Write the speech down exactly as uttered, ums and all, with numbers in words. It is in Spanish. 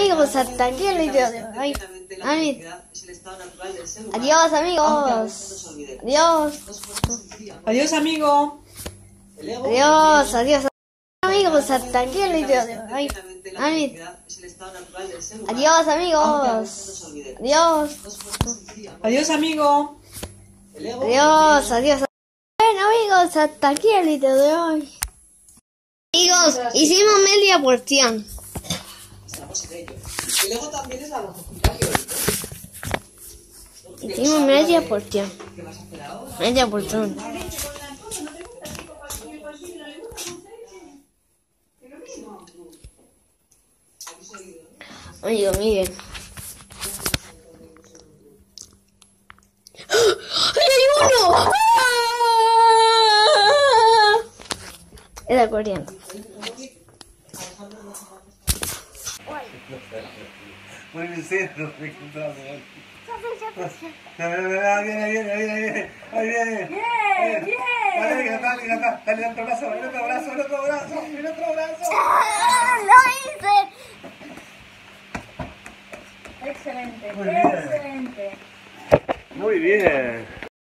amigos, hasta aquí el video de hoy. Ay, adiós amigos. Adiós. Adiós, amigo. Adiós, adiós. Amigos, hasta aquí el video de hoy. Ay, adiós amigos. Adiós. Adiós, amigo. Adiós, adiós. Bueno amigos, hasta aquí el video de hoy. Amigos, hicimos media porción. Y luego también es la Hicimos media porción. Media porción. Oye, miren. ¡Hay uno! ¡Ah! Era corriendo. Muy bien, cero, me encontramos. Viene, viene, viene, viene. Ahí viene. Bien, bien. Dale, dale, dale, dale, dale otro brazo, el otro brazo, el otro brazo, el otro brazo. ¡Lo hice! Excelente, Muy bien. excelente. Muy bien.